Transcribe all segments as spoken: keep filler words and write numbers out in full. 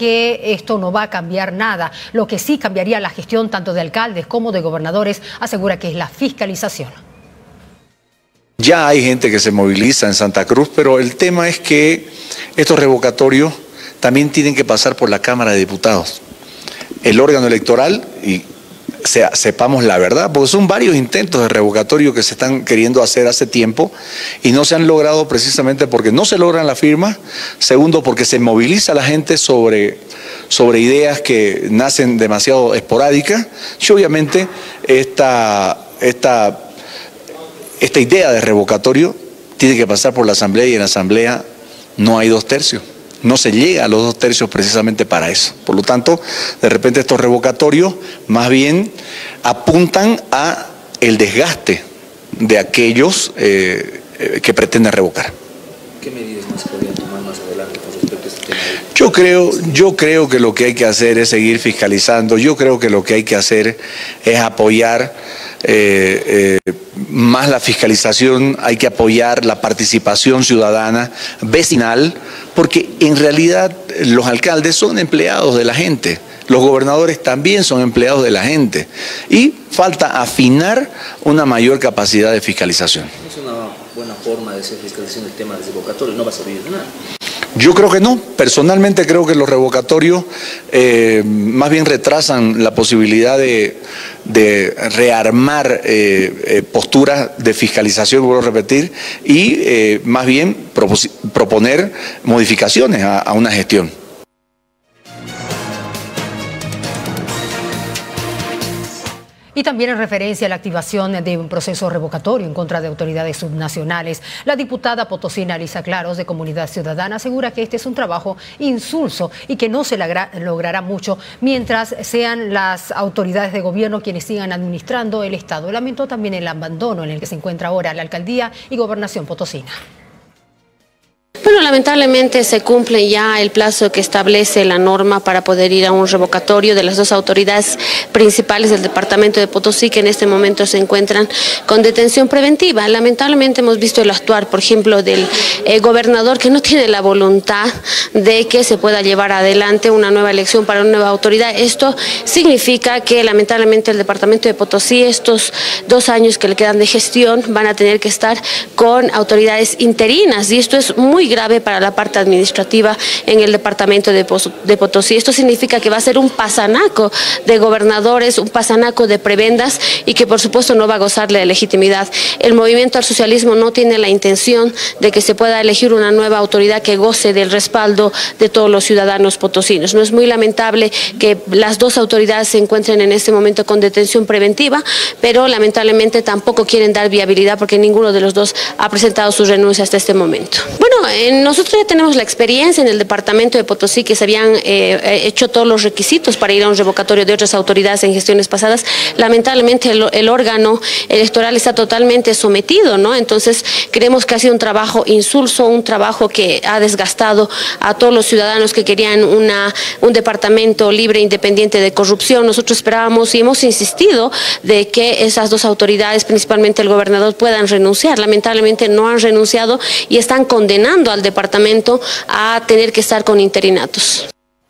que esto no va a cambiar nada. Lo que sí cambiaría la gestión tanto de alcaldes como de gobernadores, asegura que es la fiscalización. Ya hay gente que se moviliza en Santa Cruz, pero el tema es que estos revocatorios también tienen que pasar por la Cámara de Diputados, el órgano electoral, y se, sepamos la verdad, porque son varios intentos de revocatorio que se están queriendo hacer hace tiempo y no se han logrado precisamente porque no se logran las firmas, segundo porque se moviliza la gente sobre, sobre ideas que nacen demasiado esporádicas y obviamente esta, esta, esta idea de revocatorio tiene que pasar por la Asamblea y en la Asamblea no hay dos tercios. No se llega a los dos tercios precisamente para eso. Por lo tanto, de repente estos revocatorios más bien apuntan a el desgaste de aquellos eh, eh, que pretenden revocar. ¿Qué medidas más podrían tomar más adelante con respecto a este tema? Yo creo, yo creo que lo que hay que hacer es seguir fiscalizando. Yo creo que lo que hay que hacer es apoyar eh, eh, más la fiscalización, hay que apoyar la participación ciudadana, vecinal, porque en realidad los alcaldes son empleados de la gente, los gobernadores también son empleados de la gente y falta afinar una mayor capacidad de fiscalización. Es una buena forma de hacer fiscalización del tema del revocatorio, no va a servir de nada. Yo creo que no, personalmente creo que los revocatorios eh, más bien retrasan la posibilidad de, de rearmar eh, eh, posturas de fiscalización, vuelvo a repetir, y eh, más bien proponer modificaciones a, a una gestión. Y también en referencia a la activación de un proceso revocatorio en contra de autoridades subnacionales, la diputada potosina Lisa Claros, de Comunidad Ciudadana, asegura que este es un trabajo insulso y que no se logrará mucho mientras sean las autoridades de gobierno quienes sigan administrando el Estado. Lamentó también el abandono en el que se encuentra ahora la alcaldía y gobernación potosina. Bueno, lamentablemente se cumple ya el plazo que establece la norma para poder ir a un revocatorio de las dos autoridades principales del departamento de Potosí, que en este momento se encuentran con detención preventiva. Lamentablemente hemos visto el actuar, por ejemplo, del eh, gobernador, que no tiene la voluntad de que se pueda llevar adelante una nueva elección para una nueva autoridad. Esto significa que lamentablemente el departamento de Potosí, estos dos años que le quedan de gestión, van a tener que estar con autoridades interinas, y esto es muy grave para la parte administrativa en el departamento de Potosí. Esto significa que va a ser un pasanaco de gobernadores, un pasanaco de prebendas, y que por supuesto no va a gozar de legitimidad. El movimiento al socialismo no tiene la intención de que se pueda elegir una nueva autoridad que goce del respaldo de todos los ciudadanos potosinos. No es muy lamentable que las dos autoridades se encuentren en este momento con detención preventiva, pero lamentablemente tampoco quieren dar viabilidad porque ninguno de los dos ha presentado su renuncia hasta este momento. Bueno, nosotros ya tenemos la experiencia en el departamento de Potosí, que se habían eh, hecho todos los requisitos para ir a un revocatorio de otras autoridades en gestiones pasadas. Lamentablemente el, el órgano electoral está totalmente sometido, ¿no? Entonces creemos que ha sido un trabajo insulso, un trabajo que ha desgastado a todos los ciudadanos que querían una, un departamento libre e independiente de corrupción. Nosotros esperábamos y hemos insistido de que esas dos autoridades, principalmente el gobernador, puedan renunciar. Lamentablemente no han renunciado y están condenando al departamento a tener que estar con interinatos.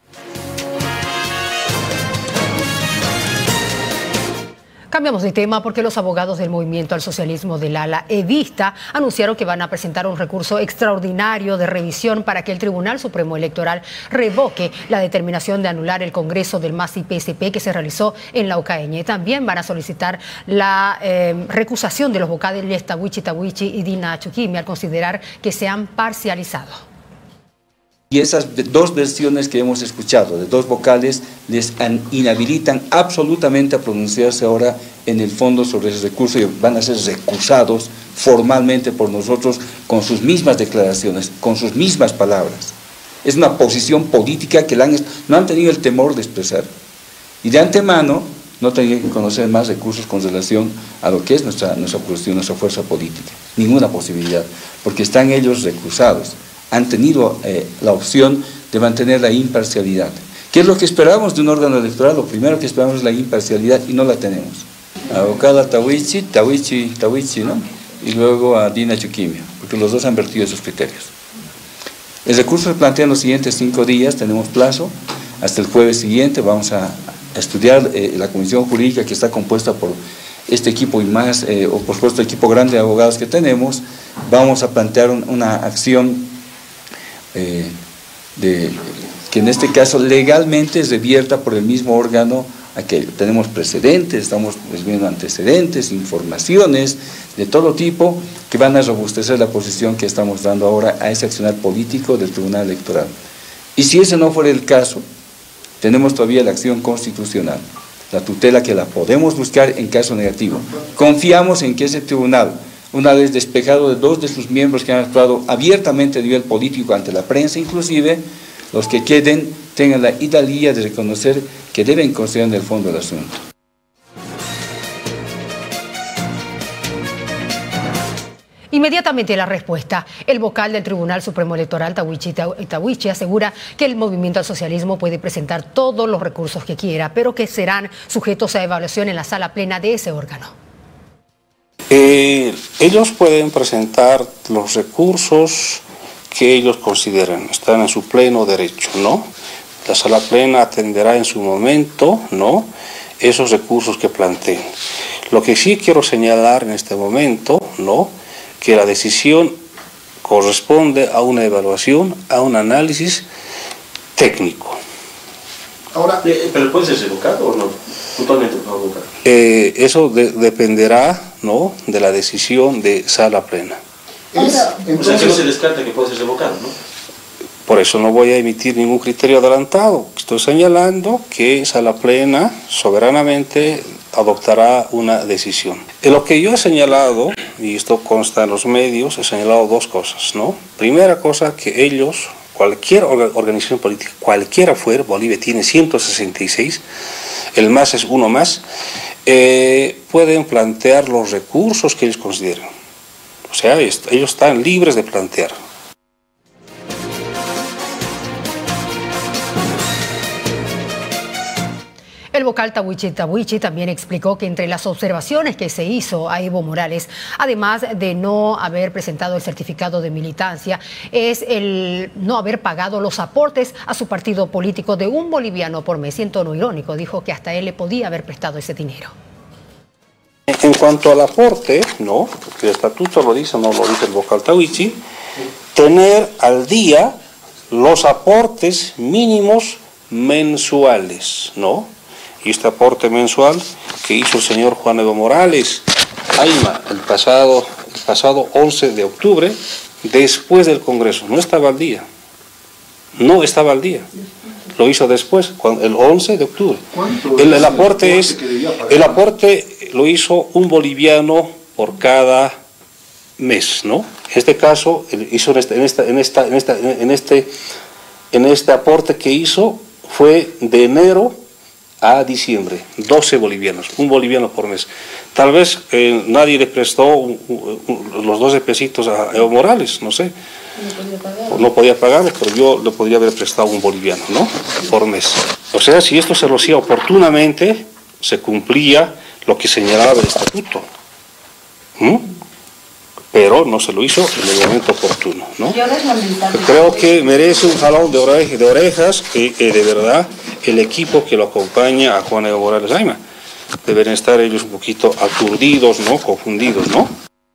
Cambiamos de tema porque los abogados del Movimiento al Socialismo del ala evista anunciaron que van a presentar un recurso extraordinario de revisión para que el Tribunal Supremo Electoral revoque la determinación de anular el Congreso del M A S y P S P que se realizó en Laucaeñe. También van a solicitar la eh, recusación de los vocales Tawichi Tawichi y Dina Chuquimi al considerar que se han parcializado. Y esas dos versiones que hemos escuchado, de dos vocales, les inhabilitan absolutamente a pronunciarse ahora en el fondo sobre ese recurso y van a ser recusados formalmente por nosotros con sus mismas declaraciones, con sus mismas palabras. Es una posición política que la han, no han tenido el temor de expresar. Y de antemano no tenían que conocer más recursos con relación a lo que es nuestra, nuestra cuestión, nuestra fuerza política. Ninguna posibilidad, porque están ellos recusados. Han tenido eh, la opción de mantener la imparcialidad. ¿Qué es lo que esperamos de un órgano electoral? Lo primero que esperamos es la imparcialidad y no la tenemos. A Vocala Tawichi, Tawichi, Tawichi, ¿no? Y luego a Dina Chuquimi, porque los dos han vertido esos criterios. El recurso se plantea en los siguientes cinco días, tenemos plazo. hasta el jueves siguiente vamos a estudiar eh, la comisión jurídica que está compuesta por este equipo y más, eh, o por supuesto el equipo grande de abogados que tenemos. Vamos a plantear un, una acción eh, de, que en este caso legalmente es revierta por el mismo órgano. Aquí tenemos precedentes, estamos viendo antecedentes, informaciones de todo tipo que van a robustecer la posición que estamos dando ahora a ese accionar político del Tribunal Electoral. Y si ese no fuera el caso, tenemos todavía la acción constitucional, la tutela que la podemos buscar en caso negativo. Confiamos en que ese tribunal, una vez despejado de dos de sus miembros que han actuado abiertamente a nivel político ante la prensa inclusive, los que queden tengan la hidalguía de reconocer que deben considerar en el fondo del asunto. Inmediatamente la respuesta. El vocal del Tribunal Supremo Electoral, Tawichi Tawichi, asegura que el movimiento al socialismo puede presentar todos los recursos que quiera, pero que serán sujetos a evaluación en la sala plena de ese órgano. Eh, ellos pueden presentar los recursos que ellos consideren, están en su pleno derecho, ¿no? La sala plena atenderá en su momento, ¿no?, esos recursos que planteen. Lo que sí quiero señalar en este momento, ¿no?, que la decisión corresponde a una evaluación, a un análisis técnico. Ahora, ¿pero puede ser revocado o no? Totalmente revocado. Eh, eso de, dependerá, ¿no?, de la decisión de sala plena. Es, o sea que no se descarta que puede ser revocado, ¿no? Por eso no voy a emitir ningún criterio adelantado. Estoy señalando que sala plena soberanamente adoptará una decisión. En lo que yo he señalado, y esto consta en los medios, he señalado dos cosas, ¿no? Primera cosa, que ellos, cualquier organización política, cualquiera fuera, Bolivia tiene ciento sesenta y seis, el más es uno más, eh, pueden plantear los recursos que ellos consideren. O sea, ellos están libres de plantear. El vocal Tawichi Tawichi también explicó que entre las observaciones que se hizo a Evo Morales, además de no haber presentado el certificado de militancia, es el no haber pagado los aportes a su partido político de un boliviano por mes. Y en tono irónico dijo que hasta él le podía haber prestado ese dinero. En cuanto al aporte, no, porque el estatuto lo dice, no lo dice el vocal Tawichi, tener al día los aportes mínimos mensuales, ¿no? Y este aporte mensual que hizo el señor Juan Evo Morales, Aima, el pasado, el pasado once de octubre, después del Congreso, no estaba al día, no estaba al día, lo hizo después, el once de octubre. El, el aporte es, el aporte lo hizo un boliviano por cada mes, ¿no? En este caso, hizo en este, en esta, en esta, en esta, en este, en este aporte que hizo fue de enero a diciembre, doce bolivianos, un boliviano por mes. Tal vez eh, nadie le prestó un, un, los doce pesitos a Evo Morales, no sé. No podía pagarlo. No podía pagarlo, pero yo le podría haber prestado un boliviano, ¿no?, por mes. O sea, si esto se lo hacía oportunamente, se cumplía lo que señalaba el estatuto. ¿Mm? Pero no se lo hizo en el momento oportuno, ¿no? Creo que merece un jalón de, orejas, de orejas que, que de verdad el equipo que lo acompaña a Juan Evo Morales Aima. Deben estar ellos un poquito aturdidos, ¿no?, confundidos, ¿no?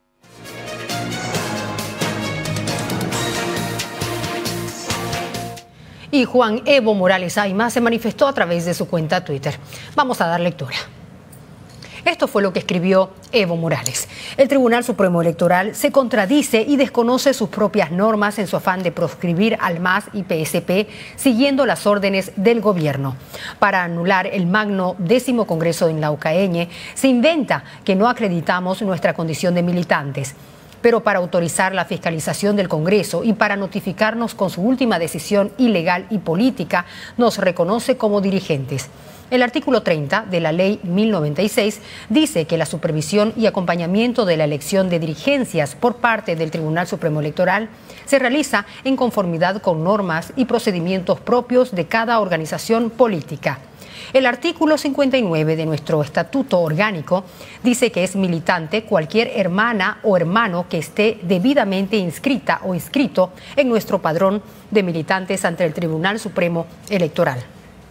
Y Juan Evo Morales Aima se manifestó a través de su cuenta Twitter. Vamos a dar lectura. Esto fue lo que escribió Evo Morales. El Tribunal Supremo Electoral se contradice y desconoce sus propias normas en su afán de proscribir al M A S y P S P siguiendo las órdenes del gobierno. Para anular el magno décimo Congreso en Laucaeñe, se inventa que no acreditamos nuestra condición de militantes. Pero para autorizar la fiscalización del Congreso y para notificarnos con su última decisión ilegal y política, nos reconoce como dirigentes. El artículo treinta de la Ley mil noventa y seis dice que la supervisión y acompañamiento de la elección de dirigencias por parte del Tribunal Supremo Electoral se realiza en conformidad con normas y procedimientos propios de cada organización política. El artículo cincuenta y nueve de nuestro Estatuto Orgánico dice que es militante cualquier hermana o hermano que esté debidamente inscrita o inscrito en nuestro padrón de militantes ante el Tribunal Supremo Electoral.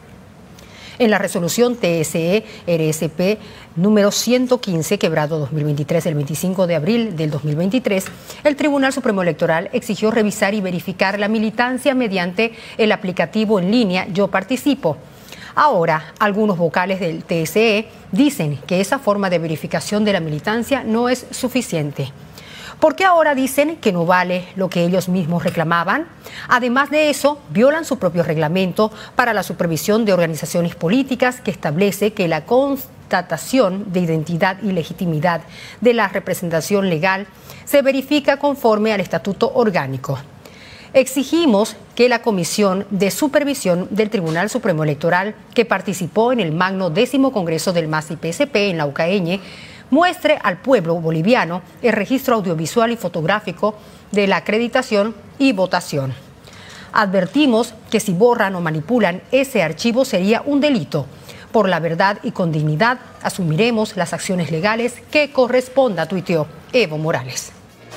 En la resolución T S E R S P número ciento quince, quebrado dos mil veintitrés, el veinticinco de abril del dos mil veintitrés, el Tribunal Supremo Electoral exigió revisar y verificar la militancia mediante el aplicativo en línea Yo Participo. Ahora, algunos vocales del T S E dicen que esa forma de verificación de la militancia no es suficiente. ¿Por qué ahora dicen que no vale lo que ellos mismos reclamaban? Además de eso, violan su propio reglamento para la supervisión de organizaciones políticas que establece que la constatación de identidad y legitimidad de la representación legal se verifica conforme al Estatuto Orgánico. Exigimos que la Comisión de Supervisión del Tribunal Supremo Electoral, que participó en el magno décimo Congreso del M A S y P S P en Laucaeñe, muestre al pueblo boliviano el registro audiovisual y fotográfico de la acreditación y votación. Advertimos que si borran o manipulan ese archivo sería un delito. Por la verdad y con dignidad asumiremos las acciones legales que corresponda, tuiteó Evo Morales.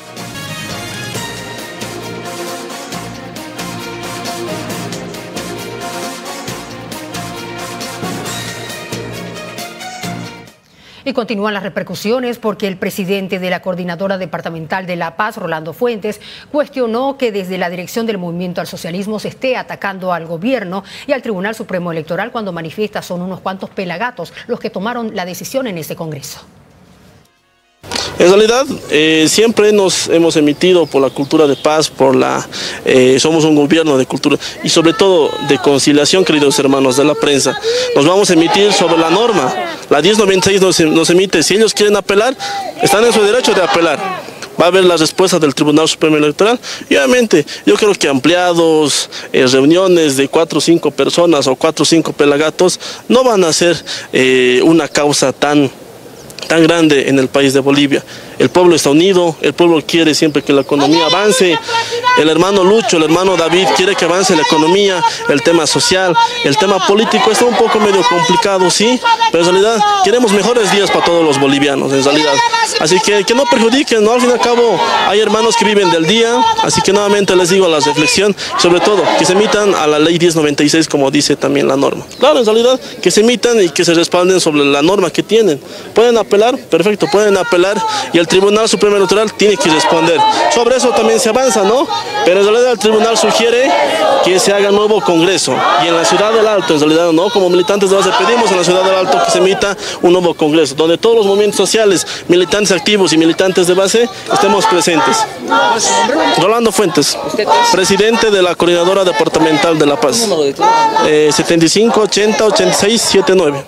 Y continúan las repercusiones porque el presidente de la Coordinadora Departamental de La Paz, Rolando Fuentes, cuestionó que desde la dirección del Movimiento al Socialismo se esté atacando al gobierno y al Tribunal Supremo Electoral cuando manifiesta son unos cuantos pelagatos los que tomaron la decisión en ese Congreso. En realidad, eh, siempre nos hemos emitido por la cultura de paz, por la eh, somos un gobierno de cultura y sobre todo de conciliación, queridos hermanos de la prensa. Nos vamos a emitir sobre la norma. La diez noventa y seis nos, nos emite, si ellos quieren apelar, están en su derecho de apelar. Va a haber la respuesta del Tribunal Supremo Electoral y obviamente yo creo que ampliados, eh, reuniones de cuatro o cinco personas o cuatro o cinco pelagatos no van a ser eh, una causa tan... tan grande en el país de Bolivia. El pueblo está unido, el pueblo quiere siempre que la economía avance, el hermano Lucho, el hermano David quiere que avance la economía, el tema social, el tema político está un poco medio complicado, sí, pero en realidad queremos mejores días para todos los bolivianos, en realidad. Así que que no perjudiquen, ¿no? Al fin y al cabo hay hermanos que viven del día, así que nuevamente les digo a la reflexión, sobre todo que se emitan a la ley diez noventa y seis como dice también la norma. Claro, en realidad que se emitan y que se respalden sobre la norma que tienen. Pueden apelar, perfecto, pueden apelar y el Tribunal Supremo Electoral tiene que responder. Sobre eso también se avanza, ¿no? Pero en realidad el tribunal sugiere que se haga nuevo congreso y en la Ciudad del Alto, en realidad, ¿no? Como militantes de base pedimos en la Ciudad del Alto que se emita un nuevo congreso, donde todos los movimientos sociales, militantes activos y militantes de base estemos presentes. Rolando Fuentes, presidente de la Coordinadora Departamental de La Paz. Eh, setenta y cinco, ochenta, ochenta y seis, setenta y nueve.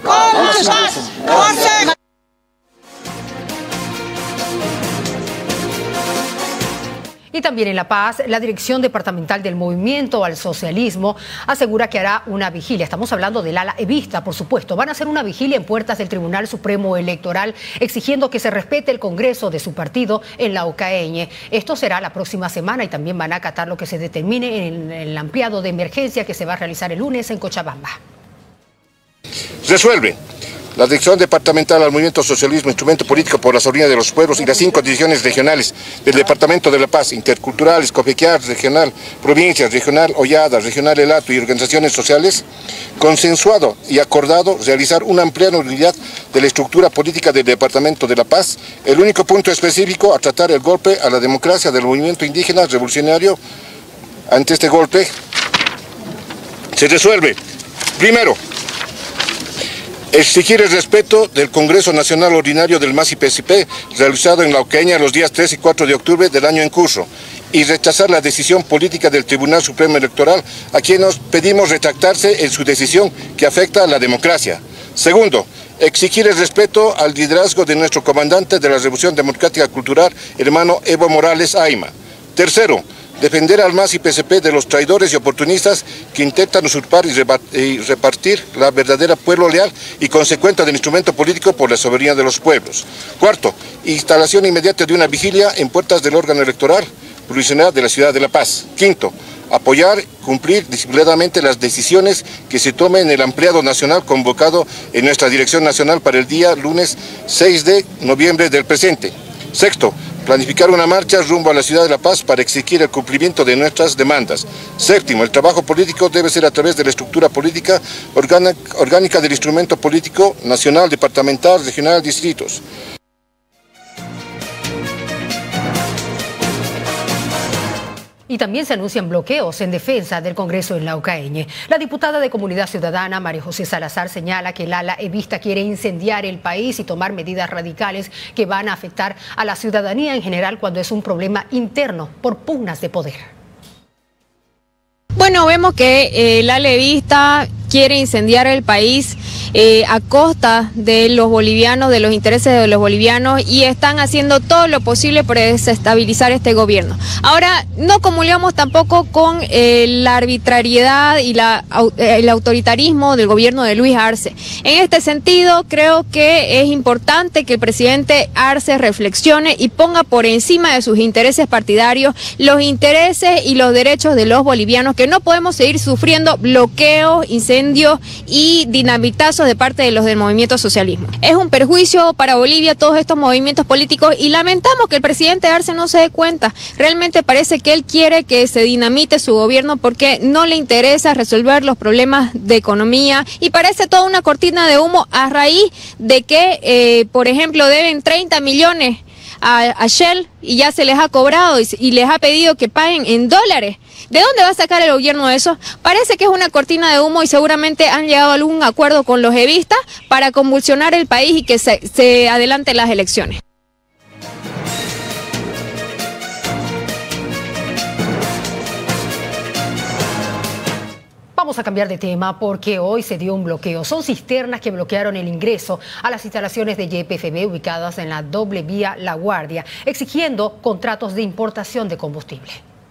Y también en La Paz, la Dirección Departamental del Movimiento al Socialismo asegura que hará una vigilia. Estamos hablando del ala evista, por supuesto. Van a hacer una vigilia en puertas del Tribunal Supremo Electoral, exigiendo que se respete el Congreso de su partido en Laucaeñe. Esto será la próxima semana y también van a acatar lo que se determine en el ampliado de emergencia que se va a realizar el lunes en Cochabamba. Resuelve. La Dirección Departamental al Movimiento Socialismo, instrumento político por la soberanía de los pueblos y las cinco direcciones regionales del Departamento de La Paz, interculturales, Copequiar, regional, provincias, regional, Ollada, regional El Hato y organizaciones sociales, consensuado y acordado realizar una amplia unidad de la estructura política del Departamento de La Paz. El único punto específico a tratar el golpe a la democracia del movimiento indígena revolucionario. Ante este golpe se resuelve, primero, exigir el respeto del Congreso Nacional Ordinario del M A S y P S P realizado en Laucaeñe los días tres y cuatro de octubre del año en curso y rechazar la decisión política del Tribunal Supremo Electoral, a quien nos pedimos retractarse en su decisión que afecta a la democracia. Segundo, exigir el respeto al liderazgo de nuestro comandante de la Revolución Democrática Cultural, hermano Evo Morales Ayma. Tercero, defender al M A S y P S P de los traidores y oportunistas que intentan usurpar y repartir la verdadera pueblo leal y consecuente del instrumento político por la soberanía de los pueblos. Cuarto, instalación inmediata de una vigilia en puertas del órgano electoral provisional de la Ciudad de La Paz. Quinto, apoyar, cumplir disciplinadamente las decisiones que se tomen en el ampliado nacional convocado en nuestra Dirección Nacional para el día lunes seis de noviembre del presente. Sexto, planificar una marcha rumbo a la ciudad de La Paz para exigir el cumplimiento de nuestras demandas. Séptimo, el trabajo político debe ser a través de la estructura política orgánica del instrumento político nacional, departamental, regional, distritos. Y también se anuncian bloqueos en defensa del Congreso en Laucaeñe. La diputada de Comunidad Ciudadana, María José Salazar, señala que el ala evista quiere incendiar el país y tomar medidas radicales que van a afectar a la ciudadanía en general cuando es un problema interno por pugnas de poder. Bueno, vemos que eh, el ala evista quiere incendiar el país eh, a costa de los bolivianos, de los intereses de los bolivianos, y están haciendo todo lo posible para desestabilizar este gobierno. Ahora, no comulgamos tampoco con eh, la arbitrariedad y la, el autoritarismo del gobierno de Luis Arce. En este sentido, creo que es importante que el presidente Arce reflexione y ponga por encima de sus intereses partidarios los intereses y los derechos de los bolivianos, que no podemos seguir sufriendo bloqueos, incendios y dinamitazos de parte de los del movimiento socialismo. Es un perjuicio para Bolivia todos estos movimientos políticos y lamentamos que el presidente Arce no se dé cuenta. Realmente parece que él quiere que se dinamite su gobierno porque no le interesa resolver los problemas de economía y parece toda una cortina de humo a raíz de que, eh, por ejemplo, deben treinta millones a, a Shell y ya se les ha cobrado y, y les ha pedido que paguen en dólares. ¿De dónde va a sacar el gobierno eso? Parece que es una cortina de humo y seguramente han llegado a algún acuerdo con los evistas para convulsionar el país y que se, se adelanten las elecciones. Vamos a cambiar de tema porque hoy se dio un bloqueo. Son cisternas que bloquearon el ingreso a las instalaciones de Y P F B ubicadas en la doble vía La Guardia, exigiendo contratos de importación de combustible.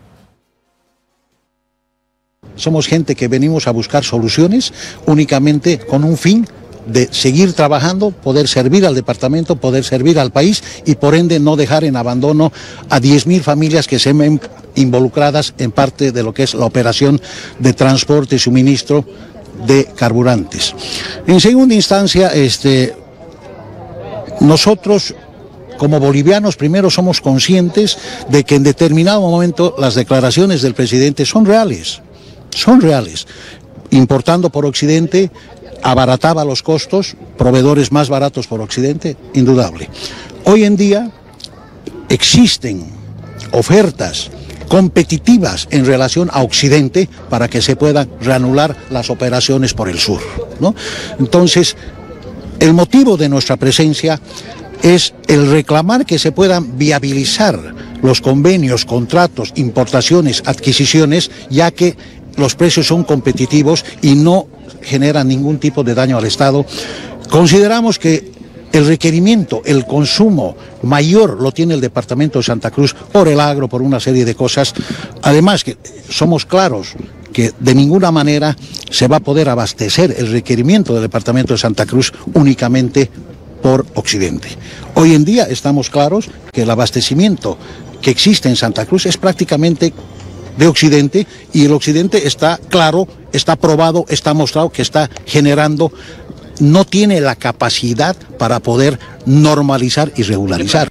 Somos gente que venimos a buscar soluciones únicamente con un fin de seguir trabajando, poder servir al departamento, poder servir al país y por ende no dejar en abandono a diez mil familias que se ven involucradas en parte de lo que es la operación de transporte y suministro de carburantes. En segunda instancia, este, nosotros como bolivianos primero somos conscientes de que en determinado momento las declaraciones del presidente son reales. Son reales. Importando por Occidente, abarataba los costos, proveedores más baratos por Occidente, indudable. Hoy en día existen ofertas competitivas en relación a Occidente para que se puedan reanudar las operaciones por el sur, ¿no? Entonces, el motivo de nuestra presencia es el reclamar que se puedan viabilizar los convenios, contratos, importaciones, adquisiciones, ya que los precios son competitivos y no generan ningún tipo de daño al Estado. Consideramos que el requerimiento, el consumo mayor lo tiene el departamento de Santa Cruz por el agro, por una serie de cosas. Además que somos claros que de ninguna manera se va a poder abastecer el requerimiento del departamento de Santa Cruz únicamente por Occidente. Hoy en día estamos claros que el abastecimiento que existe en Santa Cruz es prácticamente de Occidente y el Occidente está claro, está probado, está mostrado que está generando, no tiene la capacidad para poder normalizar y regularizar.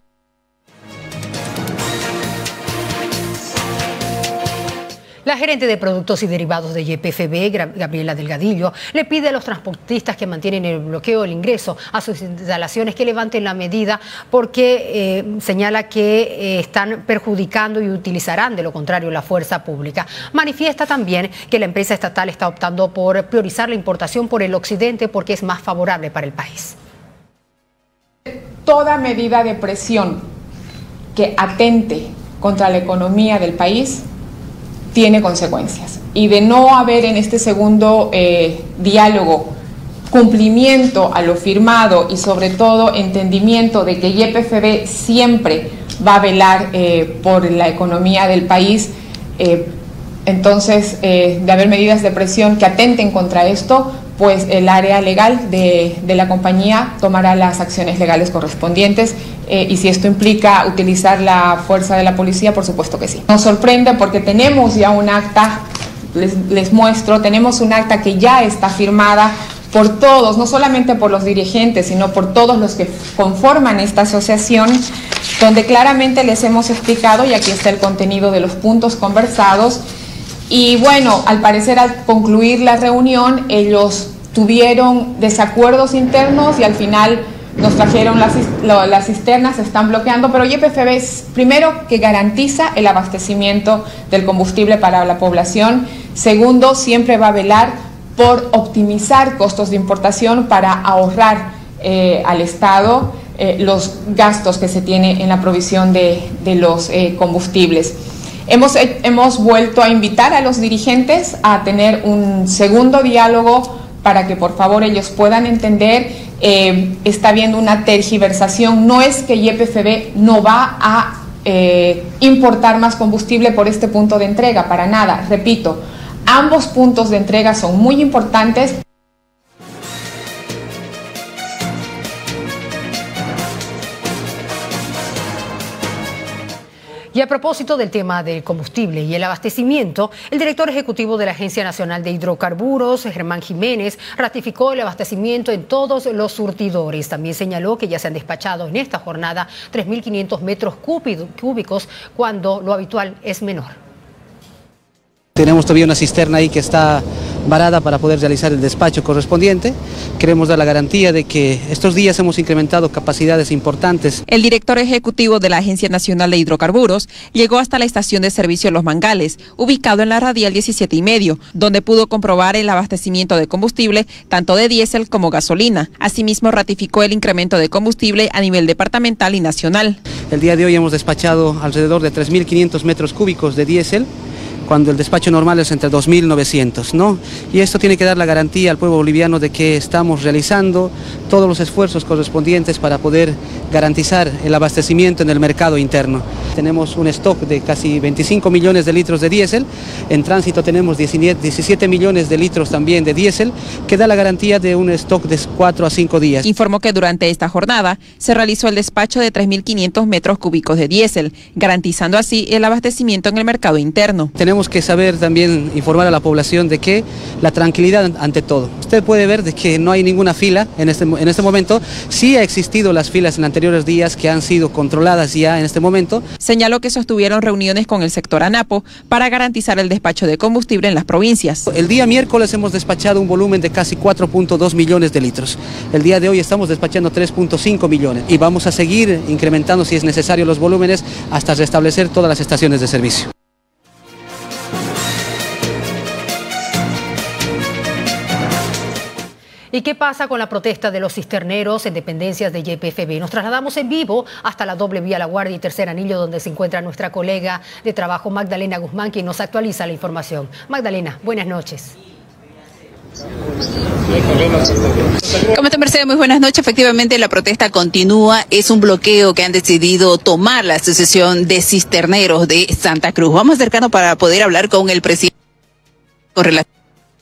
La gerente de Productos y Derivados de Y P F B, Gabriela Delgadillo, le pide a los transportistas que mantienen el bloqueo el ingreso a sus instalaciones que levanten la medida porque eh, señala que eh, están perjudicando y utilizarán de lo contrario la fuerza pública. Manifiesta también que la empresa estatal está optando por priorizar la importación por el occidente porque es más favorable para el país. Toda medida de presión que atente contra la economía del país tiene consecuencias, y de no haber en este segundo eh, diálogo cumplimiento a lo firmado y sobre todo entendimiento de que Y P F B siempre va a velar eh, por la economía del país, eh, entonces eh, de haber medidas de presión que atenten contra esto, pues el área legal de, de la compañía tomará las acciones legales correspondientes eh, y si esto implica utilizar la fuerza de la policía, por supuesto que sí. Nos sorprende porque tenemos ya un acta, les, les muestro, tenemos un acta que ya está firmada por todos, no solamente por los dirigentes, sino por todos los que conforman esta asociación, donde claramente les hemos explicado, y aquí está el contenido de los puntos conversados. Y bueno, al parecer al concluir la reunión, ellos tuvieron desacuerdos internos y al final nos trajeron las, las cisternas, se están bloqueando, pero Y P F B es primero que garantiza el abastecimiento del combustible para la población, segundo, siempre va a velar por optimizar costos de importación para ahorrar eh, al Estado eh, los gastos que se tiene en la provisión de, de los eh, combustibles. Hemos, eh, hemos vuelto a invitar a los dirigentes a tener un segundo diálogo para que por favor ellos puedan entender, eh, está habiendo una tergiversación, no es que Y P F B no va a eh, importar más combustible por este punto de entrega, para nada, repito, ambos puntos de entrega son muy importantes. Y a propósito del tema del combustible y el abastecimiento, el director ejecutivo de la Agencia Nacional de Hidrocarburos, Germán Jiménez, ratificó el abastecimiento en todos los surtidores. También señaló que ya se han despachado en esta jornada tres mil quinientos metros cúbicos, cuando lo habitual es menor. Tenemos todavía una cisterna ahí que está varada para poder realizar el despacho correspondiente. Queremos dar la garantía de que estos días hemos incrementado capacidades importantes. El director ejecutivo de la Agencia Nacional de Hidrocarburos llegó hasta la estación de servicio Los Mangales, ubicado en la radial diecisiete y medio, donde pudo comprobar el abastecimiento de combustible, tanto de diésel como gasolina. Asimismo, ratificó el incremento de combustible a nivel departamental y nacional. El día de hoy hemos despachado alrededor de tres mil quinientos metros cúbicos de diésel, cuando el despacho normal es entre dos mil novecientos, ¿no? Y esto tiene que dar la garantía al pueblo boliviano de que estamos realizando todos los esfuerzos correspondientes para poder garantizar el abastecimiento en el mercado interno. Tenemos un stock de casi veinticinco millones de litros de diésel, en tránsito tenemos diecisiete millones de litros también de diésel, que da la garantía de un stock de cuatro a cinco días. Informó que durante esta jornada se realizó el despacho de tres mil quinientos metros cúbicos de diésel, garantizando así el abastecimiento en el mercado interno. Tenemos que saber también informar a la población de que la tranquilidad ante todo. Usted puede ver de que no hay ninguna fila en este, en este momento. Sí ha existido las filas en anteriores días que han sido controladas ya en este momento. Señaló que sostuvieron reuniones con el sector ANAPO para garantizar el despacho de combustible en las provincias. El día miércoles hemos despachado un volumen de casi cuatro punto dos millones de litros. El día de hoy estamos despachando tres punto cinco millones y vamos a seguir incrementando si es necesario los volúmenes hasta restablecer todas las estaciones de servicio. ¿Y qué pasa con la protesta de los cisterneros en dependencias de Y P F B? Nos trasladamos en vivo hasta la doble vía La Guardia y Tercer Anillo, donde se encuentra nuestra colega de trabajo Magdalena Guzmán, quien nos actualiza la información. Magdalena, buenas noches. ¿Cómo está, Mercedes? Muy buenas noches. Efectivamente, la protesta continúa. Es un bloqueo que han decidido tomar la Asociación de Cisterneros de Santa Cruz. Vamos a acercarnos para poder hablar con el presidente con relación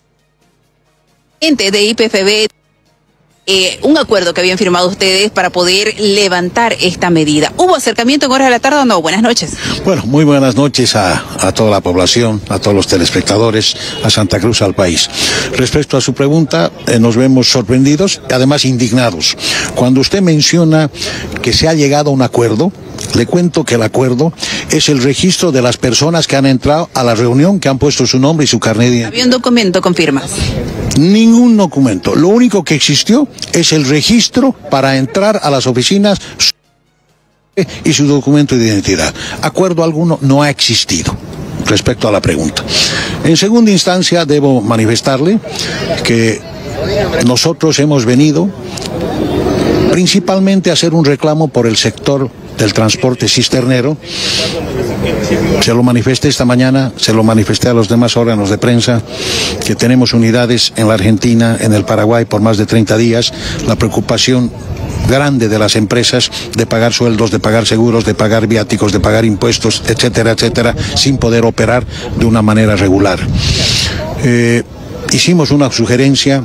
de Y P F B, eh, un acuerdo que habían firmado ustedes para poder levantar esta medida. ¿Hubo acercamiento en horas de la tarde o no? Buenas noches. Bueno, muy buenas noches a, a toda la población, a todos los telespectadores, a Santa Cruz, al país. Respecto a su pregunta, eh, nos vemos sorprendidos, además indignados. Cuando usted menciona que se ha llegado a un acuerdo, le cuento que el acuerdo es el registro de las personas que han entrado a la reunión, que han puesto su nombre y su carnet de identidad. ¿Había un documento, confirmas? Ningún documento. Lo único que existió es el registro para entrar a las oficinas y su documento de identidad. Acuerdo alguno no ha existido respecto a la pregunta. En segunda instancia, debo manifestarle que nosotros hemos venido principalmente a hacer un reclamo por el sector del transporte cisternero. Se lo manifesté esta mañana, se lo manifesté a los demás órganos de prensa, que tenemos unidades en la Argentina, en el Paraguay por más de treinta días, la preocupación grande de las empresas de pagar sueldos, de pagar seguros, de pagar viáticos, de pagar impuestos, etcétera, etcétera, sin poder operar de una manera regular. Eh, hicimos una sugerencia.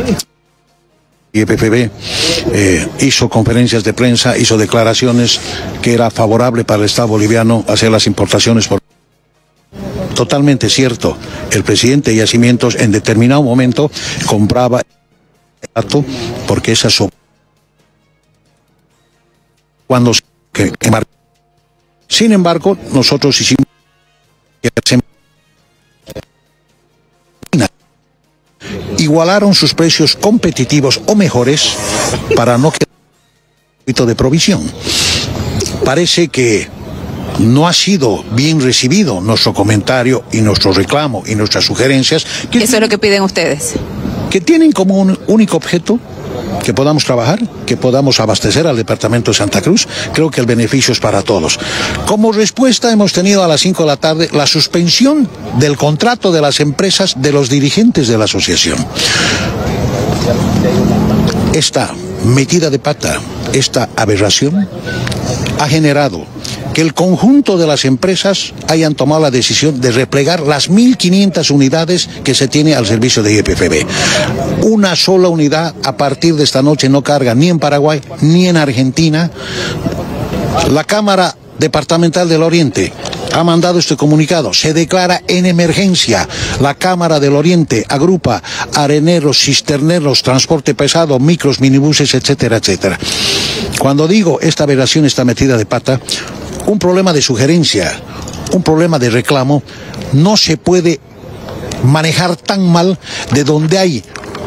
Y P F B eh, hizo conferencias de prensa, hizo declaraciones que era favorable para el Estado boliviano hacer las importaciones por... Totalmente cierto, el presidente Yacimientos en determinado momento compraba porque esas son cuando se... Sin embargo, nosotros hicimos igualaron sus precios competitivos o mejores para no quedar de provisión. Parece que no ha sido bien recibido nuestro comentario y nuestro reclamo y nuestras sugerencias. Que Eso es lo que piden ustedes. Que tienen como un único objeto que podamos trabajar, que podamos abastecer al departamento de Santa Cruz. Creo que el beneficio es para todos. Como respuesta hemos tenido a las cinco de la tarde la suspensión del contrato de las empresas de los dirigentes de la asociación. Esta metida de pata, esta aberración, ha generado que el conjunto de las empresas hayan tomado la decisión de replegar las mil quinientas unidades que se tiene al servicio de I P F B. Una sola unidad a partir de esta noche no carga ni en Paraguay ni en Argentina. La Cámara Departamental del Oriente ha mandado este comunicado. Se declara en emergencia. La Cámara del Oriente agrupa areneros, cisterneros, transporte pesado, micros, minibuses, etcétera, etcétera. Cuando digo esta aberración está metida de pata, un problema de sugerencia, un problema de reclamo, no se puede manejar tan mal de donde hay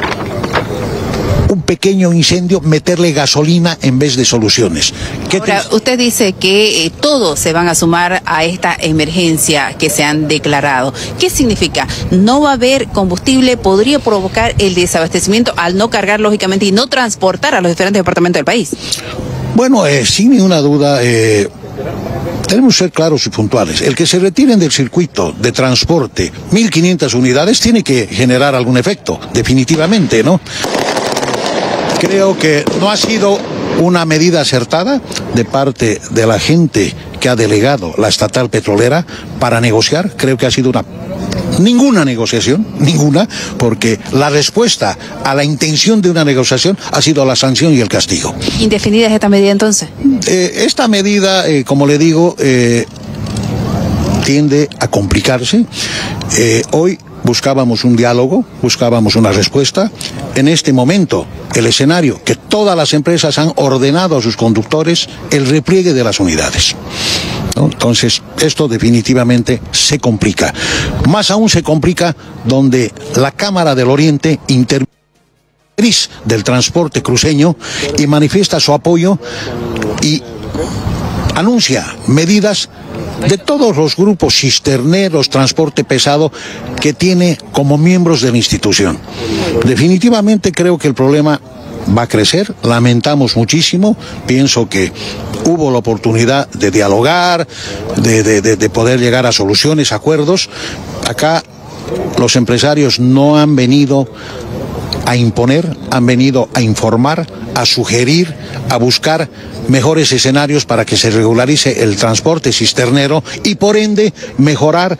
un pequeño incendio, meterle gasolina en vez de soluciones. Ahora, usted dice que eh, todos se van a sumar a esta emergencia que se han declarado. ¿Qué significa? No va a haber combustible, podría provocar el desabastecimiento al no cargar, lógicamente, y no transportar a los diferentes departamentos del país. Bueno, eh, sin ninguna duda, eh, tenemos que ser claros y puntuales. El que se retiren del circuito de transporte mil quinientas unidades tiene que generar algún efecto, definitivamente, ¿no? Creo que no ha sido una medida acertada de parte de la gente que ha delegado la estatal petrolera para negociar. Creo que ha sido una ninguna negociación, ninguna, porque la respuesta a la intención de una negociación ha sido la sanción y el castigo. ¿Indefinida es esta medida entonces? Eh, esta medida, eh, como le digo, eh, tiende a complicarse. Eh, hoy buscábamos un diálogo, buscábamos una respuesta. En este momento, el escenario que todas las empresas han ordenado a sus conductores, el repliegue de las unidades, ¿no? Entonces, esto definitivamente se complica. Más aún se complica donde la Cámara del Oriente interviene del transporte cruceño y manifiesta su apoyo y anuncia medidas de todos los grupos cisterneros, transporte pesado, que tiene como miembros de la institución. Definitivamente creo que el problema va a crecer, lamentamos muchísimo, pienso que hubo la oportunidad de dialogar, de, de, de, de poder llegar a soluciones, acuerdos. Acá los empresarios no han venido a imponer, han venido a informar, a sugerir, a buscar mejores escenarios para que se regularice el transporte cisternero y por ende mejorar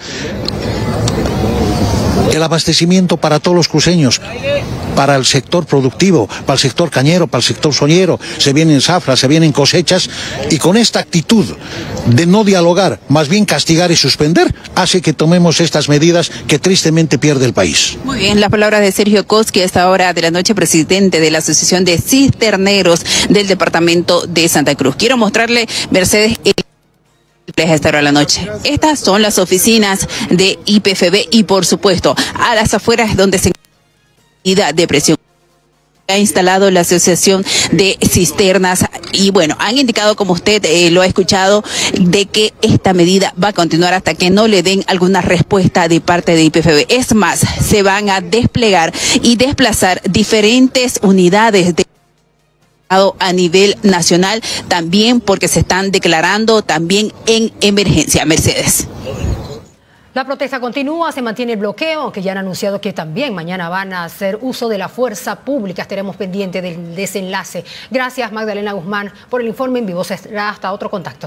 el abastecimiento para todos los cruceños, para el sector productivo, para el sector cañero, para el sector soñero. Se vienen zafras, se vienen cosechas, y con esta actitud de no dialogar, más bien castigar y suspender, hace que tomemos estas medidas que tristemente pierde el país. Muy bien, las palabras de Sergio Koski, a esta hora de la noche, presidente de la Asociación de Cisterneros del departamento de Santa Cruz. Quiero mostrarle, Mercedes, el a esta hora de la noche. Estas son las oficinas de I P F B y, por supuesto, a las afueras donde se encuentra de presión ha instalado la Asociación de Cisternas y, bueno, han indicado, como usted eh, lo ha escuchado, de que esta medida va a continuar hasta que no le den alguna respuesta de parte de I P F B. Es más, se van a desplegar y desplazar diferentes unidades de a nivel nacional, también porque se están declarando también en emergencia. Mercedes. La protesta continúa, se mantiene el bloqueo, aunque ya han anunciado que también mañana van a hacer uso de la fuerza pública. Estaremos pendientes del desenlace. Gracias, Magdalena Guzmán, por el informe en vivo. Será hasta otro contacto.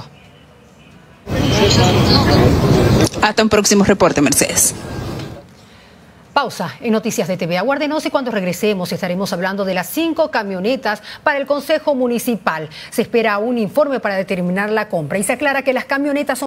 Hasta un próximo reporte, Mercedes. Pausa en Noticias de T V. Aguárdenos y cuando regresemos estaremos hablando de las cinco camionetas para el Consejo Municipal. Se espera un informe para determinar la compra y se aclara que las camionetas son